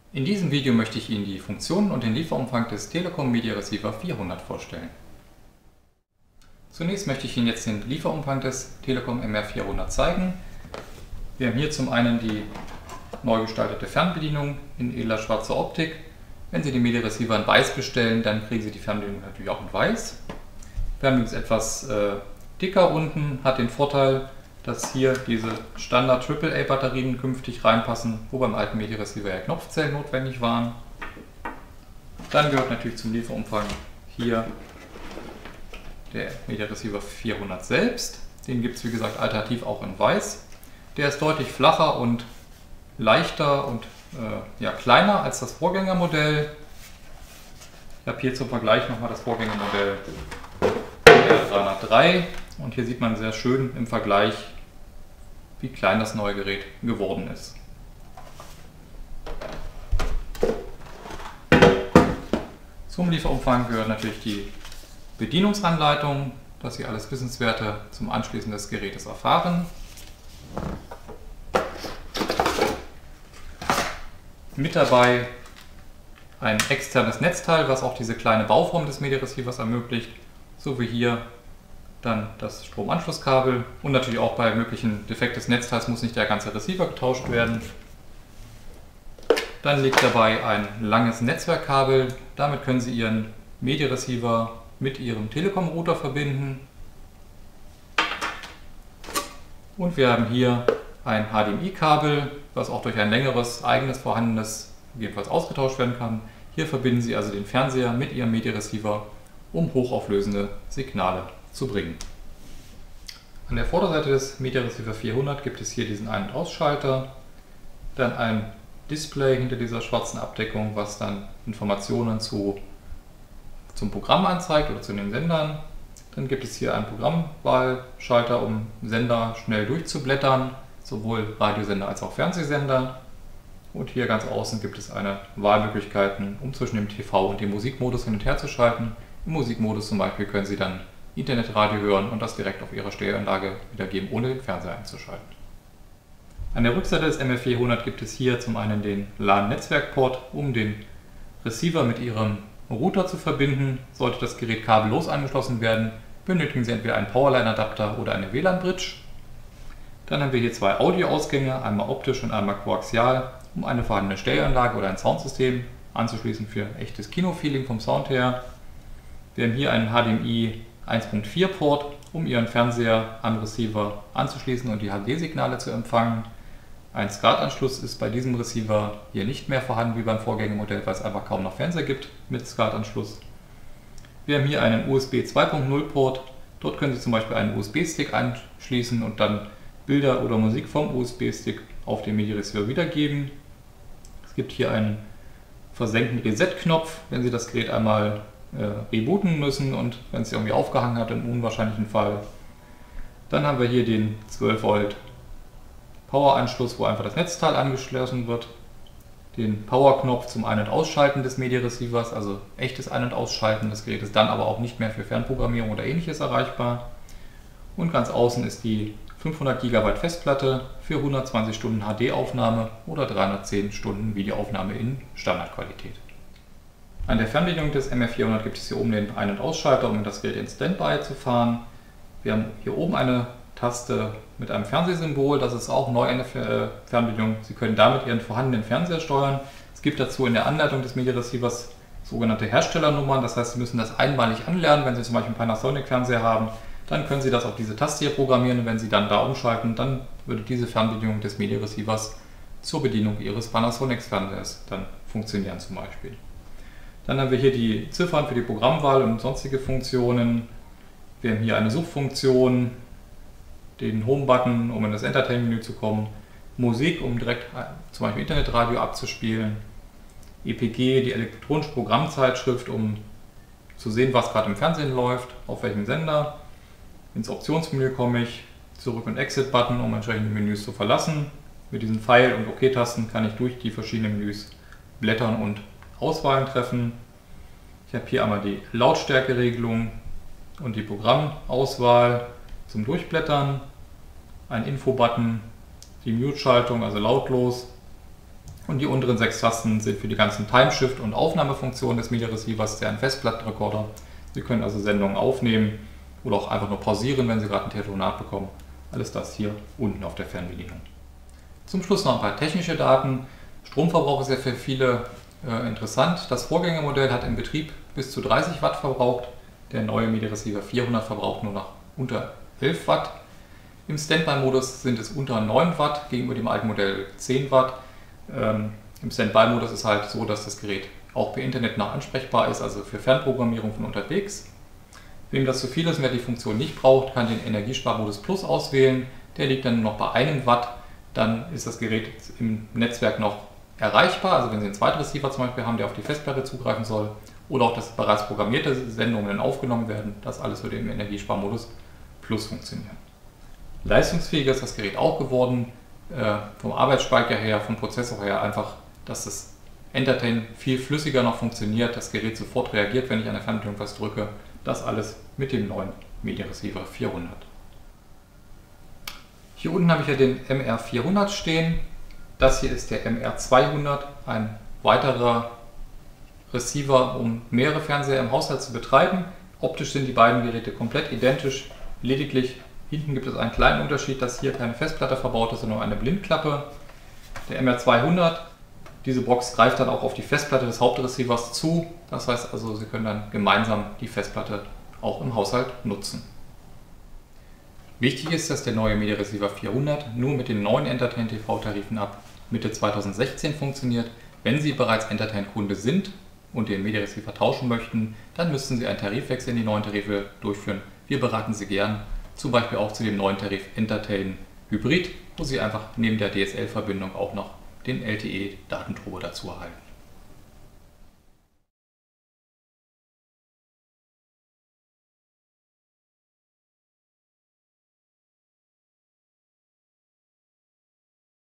In diesem Video möchte ich Ihnen die Funktionen und den Lieferumfang des Telekom Media Receiver 400 vorstellen. Zunächst möchte ich Ihnen jetzt den Lieferumfang des Telekom MR400 zeigen. Wir haben hier zum einen die neu gestaltete Fernbedienung in edler schwarzer Optik. Wenn Sie den Media Receiver in weiß bestellen, dann kriegen Sie die Fernbedienung natürlich auch in weiß. Die Fernbedienung ist etwas dicker unten, hat den Vorteil, dass hier diese Standard AAA Batterien künftig reinpassen, wo beim alten Media Receiver ja Knopfzellen notwendig waren. Dann gehört natürlich zum Lieferumfang hier der Media Receiver 400 selbst. Den gibt es wie gesagt alternativ auch in weiß. Der ist deutlich flacher und leichter und kleiner als das Vorgängermodell. Ich habe hier zum Vergleich nochmal das Vorgängermodell R303 und hier sieht man sehr schön im Vergleich, wie klein das neue Gerät geworden ist. Zum Lieferumfang gehört natürlich die Bedienungsanleitung, dass Sie alles Wissenswerte zum Anschließen des Gerätes erfahren. Mit dabei ein externes Netzteil, was auch diese kleine Bauform des Media Receivers ermöglicht, sowie hier dann das Stromanschlusskabel und natürlich auch bei möglichen Defekt des Netzteils muss nicht der ganze Receiver getauscht werden. Dann liegt dabei ein langes Netzwerkkabel, damit können Sie Ihren Media Receiver mit Ihrem Telekom Router verbinden. Und wir haben hier ein HDMI-Kabel, was auch durch ein längeres eigenes vorhandenes jedenfalls ausgetauscht werden kann. Hier verbinden Sie also den Fernseher mit Ihrem Media Receiver, um hochauflösende Signale zu bringen. An der Vorderseite des Media Receiver 400 gibt es hier diesen Ein- und Ausschalter, dann ein Display hinter dieser schwarzen Abdeckung, was dann Informationen zum Programm anzeigt oder zu den Sendern. Dann gibt es hier einen Programmwahlschalter, um Sender schnell durchzublättern, sowohl Radiosender als auch Fernsehsender. Und hier ganz außen gibt es eine Wahlmöglichkeiten, um zwischen dem TV und dem Musikmodus hin und her zu schalten. Im Musikmodus zum Beispiel können Sie dann Internetradio hören und das direkt auf Ihrer Stereoanlage wiedergeben, ohne den Fernseher einzuschalten. An der Rückseite des MR400 gibt es hier zum einen den LAN-Netzwerkport, um den Receiver mit Ihrem Router zu verbinden. Sollte das Gerät kabellos angeschlossen werden, benötigen Sie entweder einen Powerline-Adapter oder eine WLAN-Bridge. Dann haben wir hier zwei Audioausgänge, einmal optisch und einmal koaxial, um eine vorhandene Stereoanlage oder ein Soundsystem anzuschließen für echtes Kinofeeling vom Sound her. Wir haben hier einen HDMI 1.4 Port, um Ihren Fernseher am Receiver anzuschließen und die HD-Signale zu empfangen. Ein SCART-Anschluss ist bei diesem Receiver hier nicht mehr vorhanden wie beim Vorgängermodell, weil es einfach kaum noch Fernseher gibt mit SCART-Anschluss. Wir haben hier einen USB 2.0 Port, dort können Sie zum Beispiel einen USB-Stick anschließen und dann Bilder oder Musik vom USB-Stick auf den Media Receiver wiedergeben. Es gibt hier einen versenkten Reset-Knopf, wenn Sie das Gerät einmal rebooten müssen und wenn es irgendwie aufgehangen hat, im unwahrscheinlichen Fall. Dann haben wir hier den 12 Volt Power-Anschluss, wo einfach das Netzteil angeschlossen wird. Den Power-Knopf zum Ein- und Ausschalten des Media Receivers, also echtes Ein- und Ausschalten des Gerätes, dann aber auch nicht mehr für Fernprogrammierung oder ähnliches erreichbar. Und ganz außen ist die 500 GB Festplatte für 120 Stunden HD-Aufnahme oder 310 Stunden Videoaufnahme in Standardqualität. An der Fernbedienung des MR400 gibt es hier oben den Ein- und Ausschalter, um das Gerät in Standby zu fahren. Wir haben hier oben eine Taste mit einem Fernsehsymbol, das ist auch neu in der Fernbedienung. Sie können damit Ihren vorhandenen Fernseher steuern. Es gibt dazu in der Anleitung des Media Receivers sogenannte Herstellernummern, das heißt, Sie müssen das einmalig anlernen. Wenn Sie zum Beispiel einen Panasonic-Fernseher haben, dann können Sie das auf diese Taste hier programmieren und wenn Sie dann da umschalten, dann würde diese Fernbedienung des Media Receivers zur Bedienung Ihres Panasonic-Fernsehers dann funktionieren zum Beispiel. Dann haben wir hier die Ziffern für die Programmwahl und sonstige Funktionen. Wir haben hier eine Suchfunktion, den Home-Button, um in das Entertainment-Menü zu kommen, Musik, um direkt zum Beispiel Internetradio abzuspielen, EPG, die elektronische Programmzeitschrift, um zu sehen, was gerade im Fernsehen läuft, auf welchem Sender. Ins Optionsmenü komme ich, Zurück- und Exit-Button, um entsprechende Menüs zu verlassen. Mit diesen Pfeil- und OK-Tasten kann ich durch die verschiedenen Menüs blättern und Auswahlen treffen. Ich habe hier einmal die Lautstärkeregelung und die Programmauswahl zum Durchblättern, ein Info-Button, die Mute-Schaltung, also lautlos, Und die unteren 6 Tasten sind für die ganzen Timeshift- und Aufnahmefunktionen des Media Receivers, der ein Festplattenrekorder. Sie können also Sendungen aufnehmen oder auch einfach nur pausieren, wenn Sie gerade ein Telefonat bekommen. Alles das hier unten auf der Fernbedienung. Zum Schluss noch ein paar technische Daten. Stromverbrauch ist ja für viele interessant. Das Vorgängermodell hat im Betrieb bis zu 30 Watt verbraucht. Der neue Media Receiver 400 verbraucht nur noch unter 11 Watt. Im Standby-Modus sind es unter 9 Watt, gegenüber dem alten Modell 10 Watt. Im Standby-Modus ist halt so, dass das Gerät auch per Internet noch ansprechbar ist, also für Fernprogrammierung von unterwegs. Wem das zu viel ist und wer die Funktion nicht braucht, kann den Energiesparmodus Plus auswählen. Der liegt dann nur noch bei 1 Watt. Dann ist das Gerät im Netzwerk noch erreichbar. Also wenn Sie einen zweiten Receiver zum Beispiel haben, der auf die Festplatte zugreifen soll, oder auch, dass bereits programmierte Sendungen aufgenommen werden, das alles würde im Energiesparmodus Plus funktionieren. Leistungsfähiger ist das Gerät auch geworden, vom Arbeitsspeicher her, vom Prozessor her einfach, dass das Entertain viel flüssiger noch funktioniert, das Gerät sofort reagiert, wenn ich an der Fernbedienung was drücke. Das alles mit dem neuen Media Receiver 400. Hier unten habe ich ja den MR400 stehen. Das hier ist der MR200, ein weiterer Receiver, um mehrere Fernseher im Haushalt zu betreiben. Optisch sind die beiden Geräte komplett identisch, lediglich hinten gibt es einen kleinen Unterschied, dass hier keine Festplatte verbaut ist, sondern eine Blindklappe. Der MR200, diese Box greift dann auch auf die Festplatte des Hauptreceivers zu. Das heißt also, Sie können dann gemeinsam die Festplatte auch im Haushalt nutzen. Wichtig ist, dass der neue Media Receiver 400 nur mit den neuen Entertain TV-Tarifen ab Mitte 2016 funktioniert. Wenn Sie bereits Entertain-Kunde sind und den Media Receiver tauschen möchten, dann müssten Sie einen Tarifwechsel in die neuen Tarife durchführen. Wir beraten Sie gern, zum Beispiel auch zu dem neuen Tarif Entertain Hybrid, wo Sie einfach neben der DSL-Verbindung auch noch den LTE-Datenturbo dazu erhalten.